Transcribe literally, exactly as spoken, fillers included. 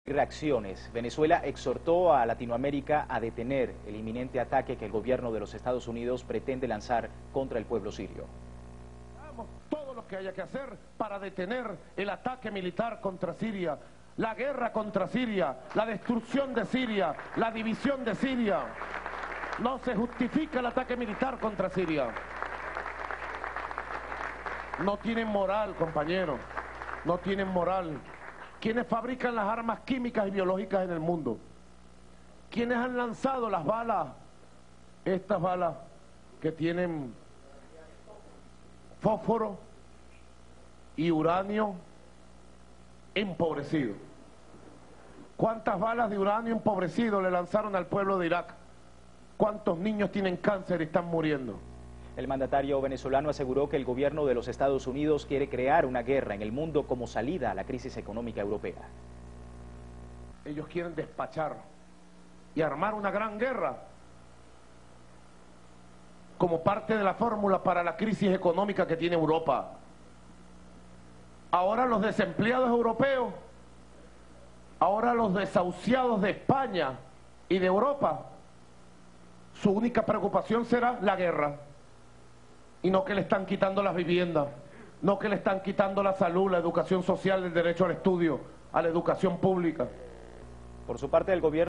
Reacciones. Venezuela exhortó a Latinoamérica a detener el inminente ataque que el gobierno de los Estados Unidos pretende lanzar contra el pueblo sirio. Hagamos todo lo que haya que hacer para detener el ataque militar contra Siria, la guerra contra Siria, la destrucción de Siria, la división de Siria. No se justifica el ataque militar contra Siria. No tienen moral, compañeros, no tienen moral. ¿Quiénes fabrican las armas químicas y biológicas en el mundo? ¿Quiénes han lanzado las balas? Estas balas que tienen fósforo y uranio empobrecido. ¿Cuántas balas de uranio empobrecido le lanzaron al pueblo de Irak? ¿Cuántos niños tienen cáncer y están muriendo? El mandatario venezolano aseguró que el gobierno de los Estados Unidos quiere crear una guerra en el mundo como salida a la crisis económica europea. Ellos quieren despachar y armar una gran guerra como parte de la fórmula para la crisis económica que tiene Europa. Ahora los desempleados europeos, ahora los desahuciados de España y de Europa, su única preocupación será la guerra. Y no que le están quitando las viviendas, no que le están quitando la salud, la educación social, el derecho al estudio, a la educación pública. Por su parte, el gobierno